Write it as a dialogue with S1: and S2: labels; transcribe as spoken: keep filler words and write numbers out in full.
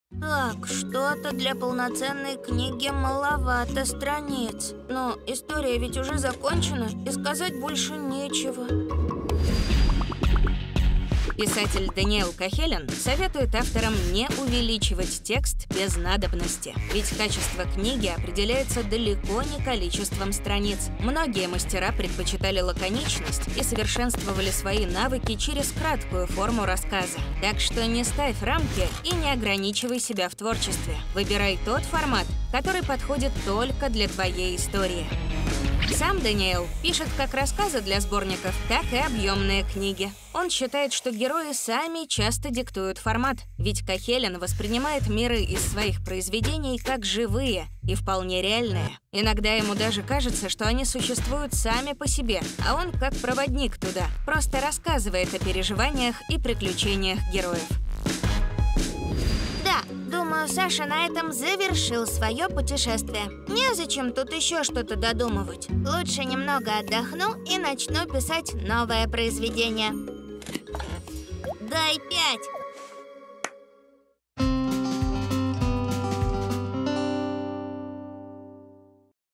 S1: Так, что-то для полноценной книги маловато страниц. Но история ведь уже закончена, и сказать больше нечего.
S2: Писатель Дэниэл Кахелен советует авторам не увеличивать текст без надобности, ведь качество книги определяется далеко не количеством страниц. Многие мастера предпочитали лаконичность и совершенствовали свои навыки через краткую форму рассказа. Так что не ставь рамки и не ограничивай себя в творчестве. Выбирай тот формат, который подходит только для твоей истории. Сам Дэниэл пишет как рассказы для сборников, так и объемные книги. Он считает, что герои сами часто диктуют формат, ведь Кахелен воспринимает миры из своих произведений как живые и вполне реальные. Иногда ему даже кажется, что они существуют сами по себе, а он, как проводник туда, просто рассказывает о переживаниях и приключениях героев.
S1: Да, думаю, Саша на этом завершил свое путешествие. Незачем тут еще что-то додумывать. Лучше немного отдохну и начну писать новое произведение. Дай пять!